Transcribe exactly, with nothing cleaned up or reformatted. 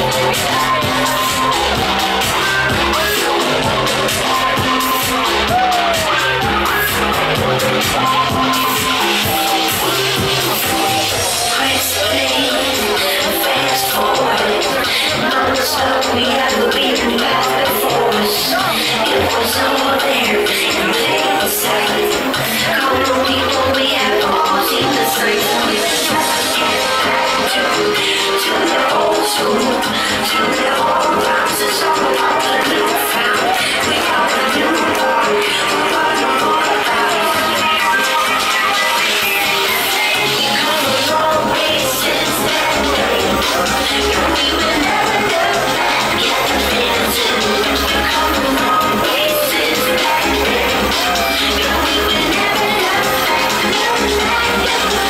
We had to be back before us. It was over there in plain sight. Come on, people, we have all seen the sights. We just get back to, to the old school, to the old bounces on the pop that we found. We got a new one, we got no more about it. You come a long way since that day, and we will never go back. Come a long way since that day, and we will never go back, never back, never